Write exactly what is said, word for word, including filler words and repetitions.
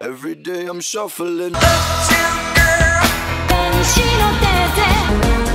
Every day I'm shuffling. But you, girl, 天使の手で